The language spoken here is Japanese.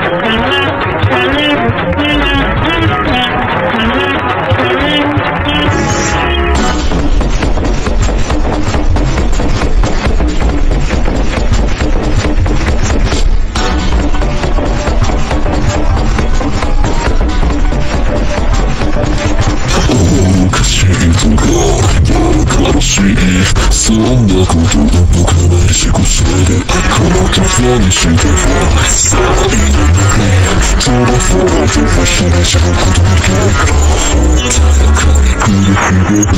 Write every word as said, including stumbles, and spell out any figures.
そんなことで僕のないしこせでこのカフェにしてはさあいいねトラフォート走りしゃうことだけ穏やかに繰り広げて